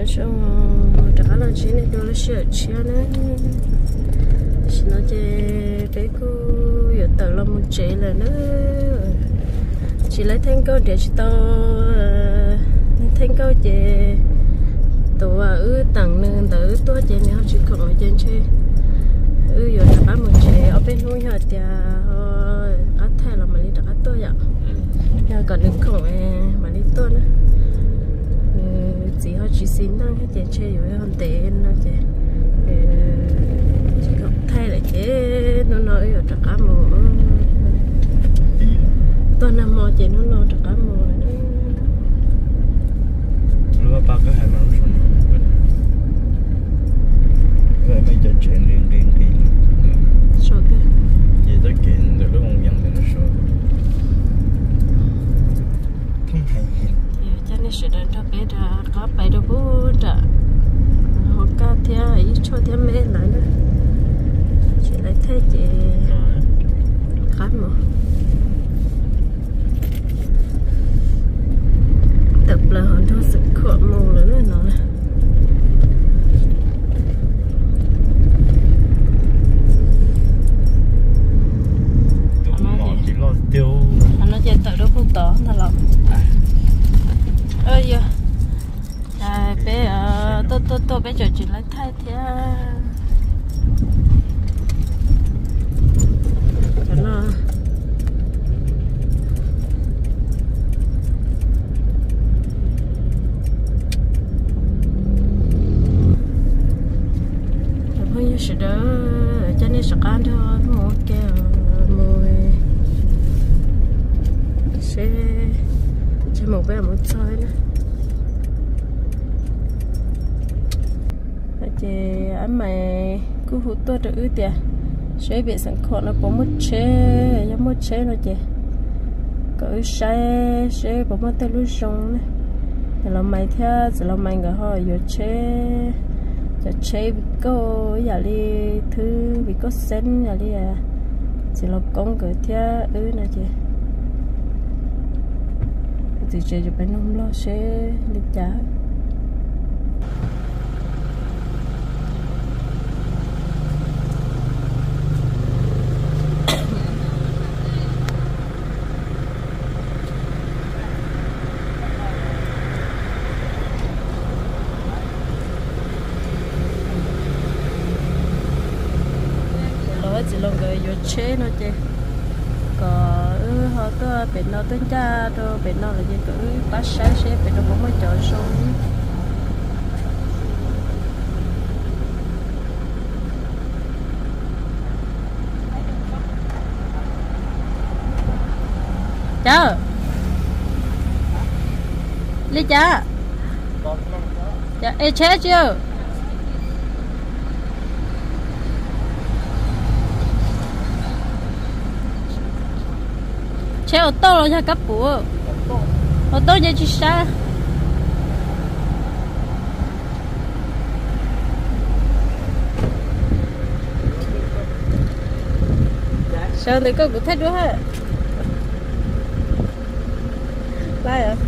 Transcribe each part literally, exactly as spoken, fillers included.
số trả là chỉ này đồ là sửa chia nữa chỉ nói chơi bé cô giờ tờ là một chế là nữa chỉ lấy thanh câu để chỉ to thanh câu chơi tổ ư tặng nên tớ tôi chơi này họ chỉ còn ở trên chơi ư giờ đã một chế ở bênนู้นhọ thì họ cắt thay là mà đi cắt tôi vậy giờ còn đừng còn mà đi tôi nữa chỉ họ chỉ xin năng hết chơi chơi rồi hơn tệ nó chơi chỉ có thay lại chế nó nói ở trạc cá mồ tôi nằm mò chơi nó lo trạc cá mồ này nó ba cái hai món xong rồi mấy giờ chuyện liền liền kia số cái gì tới kiện được lúc ông dân thì nó số không hay cho nên sự đơn cho bé đã có bảy đôi bút đã họ ca theo ấy cho theo mẹ lại nữa chỉ lấy thế chị khát mà tập là họ cho sự khổ mù nữa nữa nó chỉ lo tiêu anh nói chơi tự đó không tỏ thật lòng ơi giờ à bé à tôi tôi tôi bé chơi chuyện lấy thay thế cho nó không như sự đó cho nên sạc ăn thôi mua cái mua sẽ sẽ một bé một soi nữa chị anh mày cứ hút tôi được ư tiệt sẽ bị sản khổ nó có một chế giống một chế rồi chị cứ sẽ sẽ có một tay lúa sông này thì là mày theo thì là mày người họ vừa chế giờ chế bị có giờ đi thứ bị có sen giờ đi à chỉ là con cứ theo ư nè chị thì chơi cho bên ông lo sẽ đi trả chỉ là người vô chế nó chứ có họ có bên nó tính cha rồi bên nó là gì cứ bắt sáng xe bên nó cũng mới chọn xuống chào lý cha dạ ê chế chưa xe ô tô rồi cho cấp của ô tô vậy chứ sao sao thì có cũng thích nữa ha lại à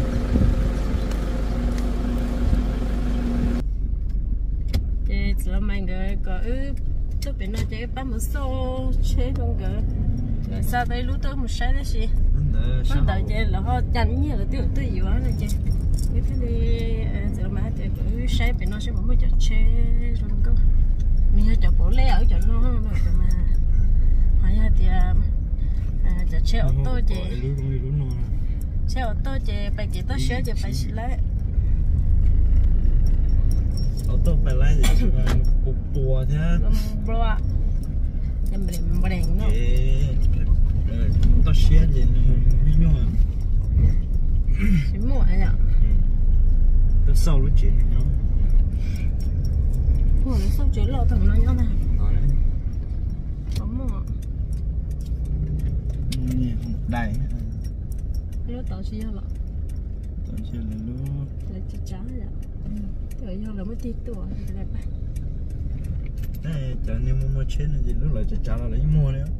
chị chỉ là mình người có tôi biết nói chơi bán một số chế không gỡ rồi sao đây lúc tôi một sai đấy gì con đợi chơi là họ chắn như là tiêu tiêu gì đó này chơi cái thế đi giờ mà thì cứ sai bên nó sẽ một mấy chỗ chơi rồi có mình hay chỗ bổ lẽ ở chỗ nó mà hỏi ra thì chỗ chơi ô tô chơi chơi ô tô chơi phải chỉ tôi sửa chơi phải xí lấy ô tô phải lấy thì cục bùa thế bùa em bền bền nó tôi xe gì nhung à chỉ mua ấy ạ tôi sau lúc chuyện nhung mua nó sau chuyện lâu thằng nó nhung nè có mua đây lúc tao xí lọ tao xí là lúc là chỉ trắng vậy rồi nhau là mới tí tuổi thì lại bay đây chờ nếu mua mua chết thì lúc lại chỉ trả là lấy mua đấy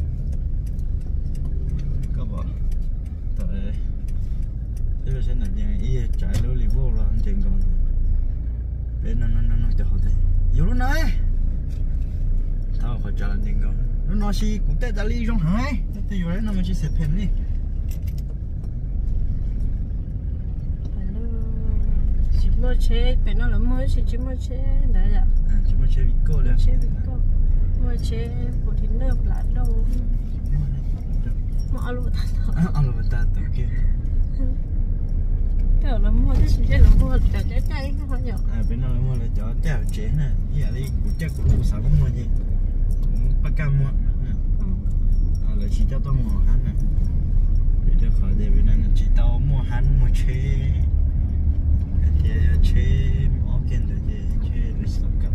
cái là sẽ là gì ý trái lối lì vô là anh chừng còn bên nó nó nó nó cho họ thấy vô lúc này tao phải trả lại tiền còn nó nói gì cũng tết ta đi trong hai tao vô đấy nó mới chỉ xếp hình đi chỉ mua chế bên nó là mua chỉ chỉ mua chế đấy ạ chỉ mua chế bị cô đấy chế bị cô mua chế bột thịt nơ lá đâu mua alo ta alo ta tao kia kiểu là mua cái gì là mua để trái cây không phải nhở à bên nó là mua là cho chảo chế nè như là đi cũng chắc cũng đủ sáu mua gì cũng bắt cam mua à là chỉ cho tao mua hắn nè để cho khỏi để bên này chỉ tao mua hắn mua chế thì chế mỏ kiện để chế chế để sắp cam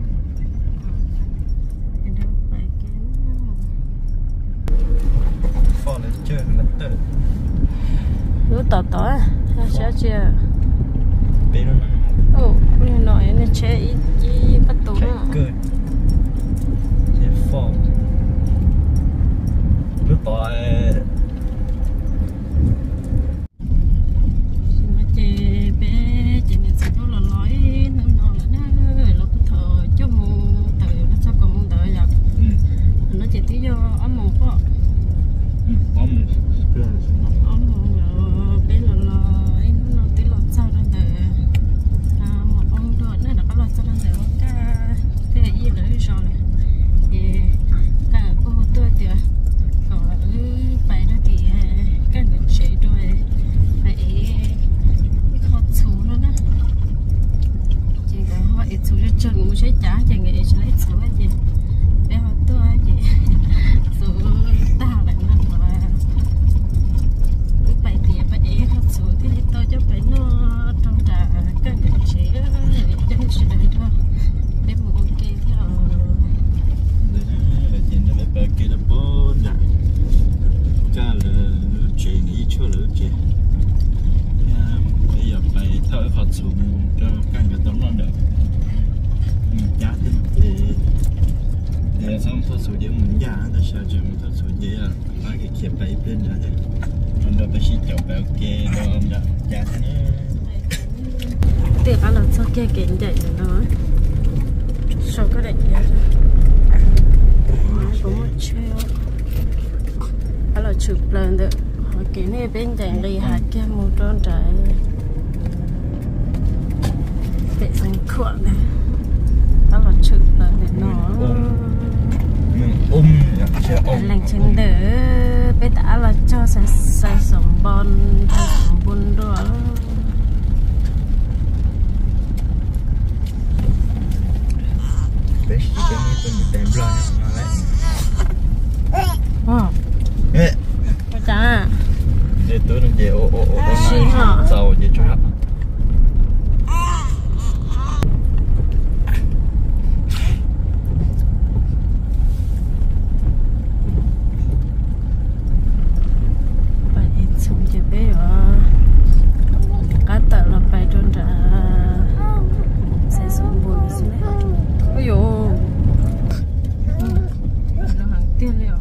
phò lên chơi là tự lúa tỏi tỏi ha sao chưa bên nó ồ như nói nó chế ít ít bắt tủ nữa chơi chế phò lúa tỏi mà chế bé chế nên sẽ có là nói nó nó là nó là cái thợ cho mua thợ nó sao còn muốn đợi vậy nó chỉ tí vô ấm một quá ấm ấm một là bé là là nó tí là sao đó để à một ông đó nó là cái là sao đó để cái cái gì nữa sao này thì cái cô tôi thì còn phải đó thì cái người sẽ rồi phải khó chú nó đó chỉ là họ ít chú cho chân muốn sẽ trả chỉ người chỉ lấy chú ấy chị bé họ tôi chị chú ta lại nó mà phải thì phải khó chú thì tôi cho phải nó trong trả cái người sẽ chân sẽ được thôi để một ok theo bà kia là bố nè cái là chuyện ý chưa là chuyện bây giờ phải thở phật xuống cho căn cái tấm lòng được giá thì để xong thôi số điểm muốn giá để sao cho mình thôi số gì à nói cái kia phải bên đó thế còn đâu phải chỉ chọn bảo kê đâu ông đó giá thế nữa tiếc là sao kia kiện vậy nó sao cái này vậy cũng một chiều đó là chụp lên được họ kỹ này bên cạnh đây hạt kia một tròn trái để sang khuẩn này đó là chụp lên để nó ôm ôm lành trên đỡ bé đã là cho sẽ xây sống bon xây sống bún đó bé chỉ cần như tôi một đêm lo nó lấy ờ ê có chả để tôi làm gì ô ô ô ô giàu gì cho họ phải xuống cho bé rồi cá tợ là phải trôn trả xây sống bún xuống đấy ôi dồi nó hàng tiền liệu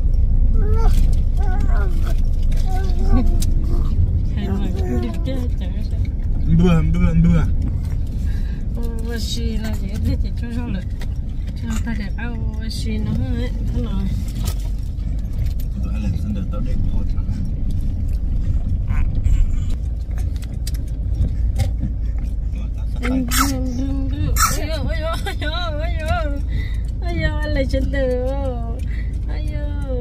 hay là cứ đi chơi chẳng đua đua đua ô xì là gì để chỉ cho cho lại cho ta để ao xì nó ấy thế nào tôi lại xin được tao để họ thằng anh đừng đừng đừng ôi yo ôi yo ôi yo ôi yo ôi yo anh lại chân từ ôi yo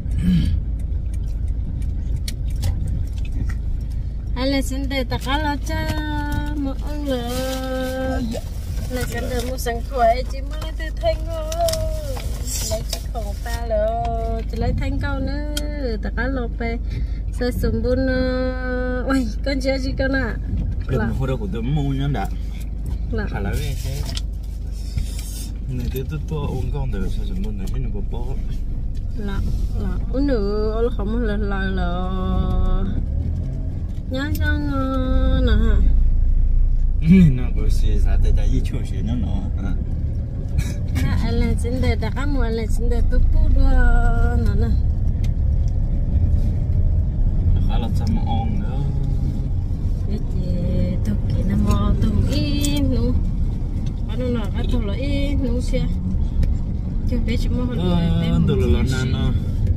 anh lại chân từ tất cả là cha một ông là lại chân từ một sáng khỏe chỉ mới lấy thanh thôi lấy chiếc khẩu ta rồi chỉ lấy thanh câu nữa tất cả lột về xây sum bún ôi con chưa gì con à là hồi đó của tôi mua nhá đã là khá là cái thế này tôi tôi tôi uống con từ sao sum bún này nó có bó là là uống nữa là không là là là nhá chăng nè nó có gì sao tại tại gì chưa gì nó nó à anh là xin để đặt cái mua là xin để tôi phụ đua nè nè khá là chăm on nữa để chị tôi kỹ nó mò tôi ít nụ bắt đầu là bắt đầu là ít nụ xe chứ bé chỉ mò hơn ờ từ là lần nào nó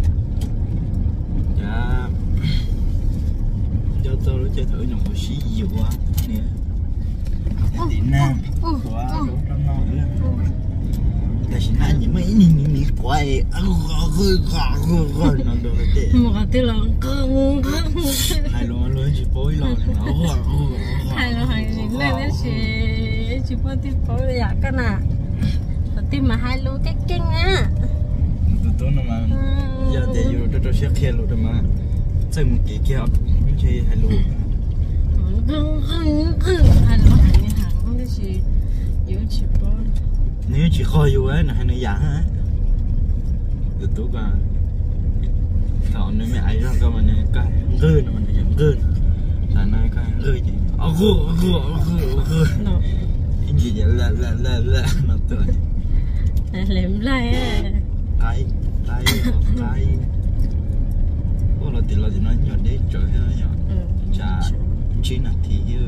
dạ cho tôi nó chơi thử nhộng một xí nhiều quá nè tí nam quá đủ trong nó nữaแต่ฉันนั่นยังไม่นี่นี่นี่กว่าเอ้อคือขาคือขานั่นโดนเตะ một cái tiếng lồng cưng cưng ให้ลงมาเลยจีโป้ยเราเนี่ยโอ้โห hay là hay những này nó sẽ chỉ có tiếng phối là giả cái nào tim mà hai lô cái kinh á tụi tôi nó mà giờ để vô tôi tôi sẽ khéo luôn đó mà chơi một cái kia không chơi hai lô cưng cưng cưng hai lô hàng như hàng không cái gì yếu chỉ phối nếu chỉ khơi vô ấy là hay nó giả á tụi tôi cả thọ nên mẹ ấy ra cơ mà này cái gơ nó mình nhận gơ là này cái gơ gì à gơ gơ gơ gơ cái gì vậy là là là là nó tự lem lại á cái cái cái ô là tiền là thì nó nhỏ đấy trời ơi nhỏ chả chín là thì chứ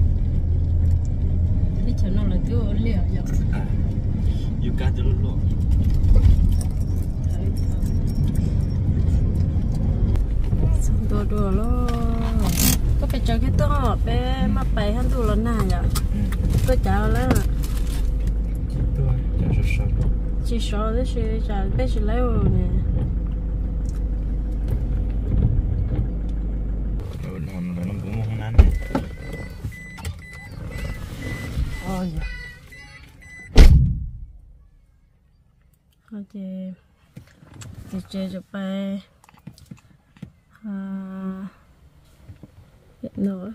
cái chỗ nó là tiêu liệu vậy à yêu cá cho luôn đồ đồ lo có phải chờ cái to bé mà bay hắn đồ lần nào vậy có chào là tôi chả sợ sợ chỉ sợ đấy chứ chả bé chỉ lấy rồi nè rồi nó nó nó cũng không ăn này ôi thôi chị chị chơi cho bay à hiện nữa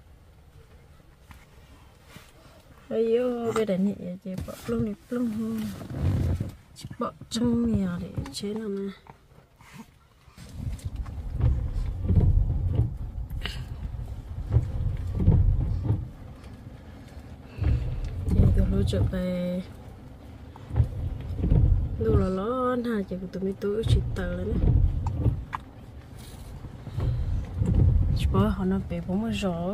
ơi yo bây giờ này chị bỏ luôn đi luôn chị bỏ trong nhà để chế nào nè chị tôi lưu trở về lưu là nó hà chị của tụi mình tôi chỉ tờ lên bữa họ nó bị bóng rõ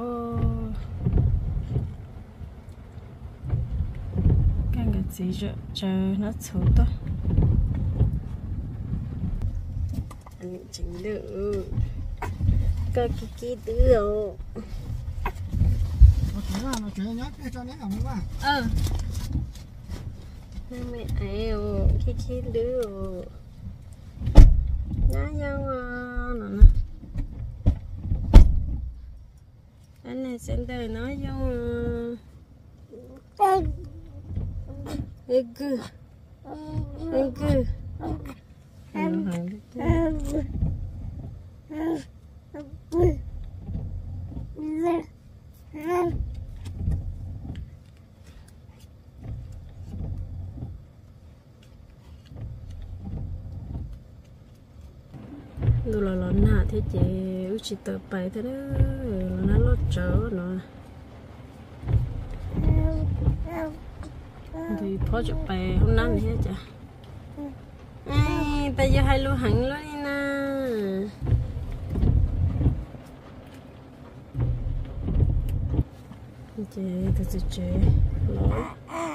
cái cái gì chứ chờ nó xấu to anh chỉnh được có cái kia được một cái là một cái nhát cái cho nó ẩm quá ờ mẹ ai cái kia được nhá nhau nó nè anh này sẽ đời nói giống ê cư ê cư đồ là lon nà thế chị chỉ tự bay thế đó nó lót chở nó thì phó chụp bay hôm nay hết chả ai bây giờ hai lô hẳn luôn đi nè chị từ từ chị lỗi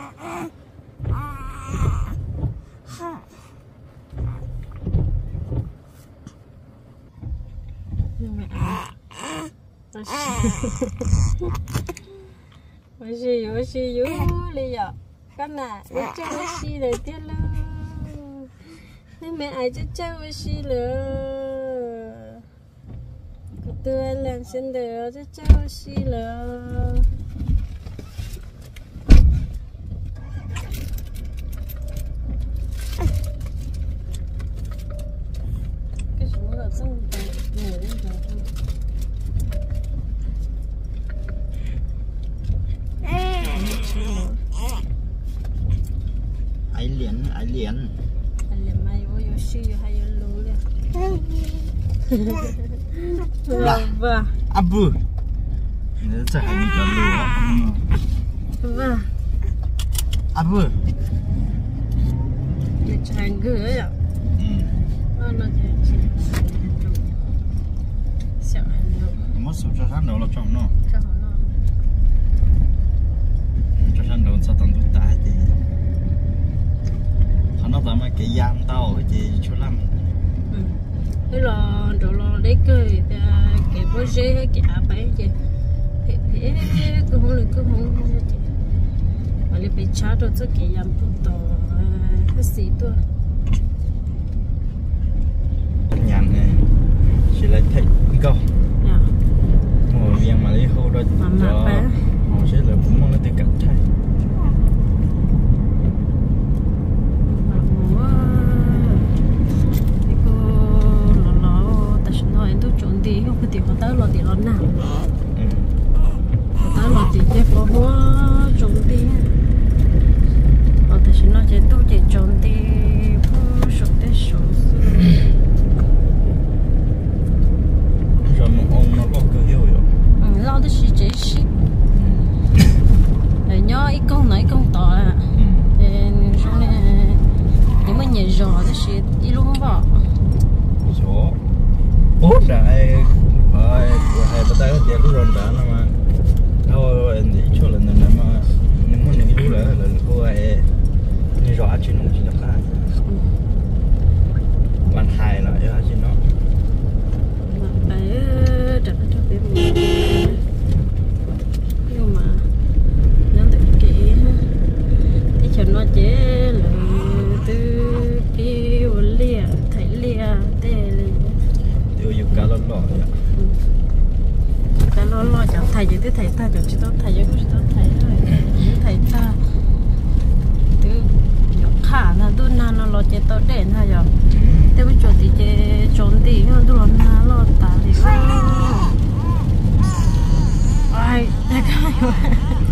Ôi xì ôi xì ôi lì ạ con nè ôi chơi ôi xìเลยtiếc luôn nên mẹ ai chơi chơi ôi xì nữa tôi làm xin được chơi chơi ôi xì nữa cái số là xong rồi lên rồi ai liền ai liền ai liền mai vô vô xí vô hay vô lú liền vâng à bự nếu chạy đi cho lú vâng à bự để chạy gửi ạ nó nó chỉ sợ anh lú mất số cho sát đầu là trọng nó cho họ cứ không được cứ không mà lấy bị chát rồi cái cái yam bút to hết xí tôi nhàn này chỉ lấy thấy cái câu ngồi viên mà lấy hô đó cho họ sẽ là cũng mong cái cắt thay thì không có tiền họ tới lo tiền lo nào họ tới lo tiền để có hoa trồng tiền họ tới xin nó chỉ tu chỉ trồng tiền phụ sụt để sụt rồi một ông nó lo cơ hiệu rồi ừ lo được gì chế xí để nhớ ít công nói công tỏ à để xong này những mấy nhà giò đó xí ít luôn vào số bố đại phải phải bắt tay cái tiền lúc rồi đã nó mà thôi anh đi cho lần này mà nếu muốn những cái lúc đó là cô ấy như rõ chuyện không chỉ được hai bạn hai là cho chuyện đó đấy đặt cho bé mình nhưng mà nó tự kỹ cái chuyện nó chế là từ kêu lia thấy lia tê lia tiêu dùng cá lót lót vậy cá lót lót chẳng thầy chứ tôi thầy ta được chứ tôi thầy chứ tôi thầy rồi thầy ta từ nhóc khả là tôi na nó lo chế tao đèn thôi rồi tôi bây giờ thì chế trốn đi nhưng tôi na lo ta thì ai đây cái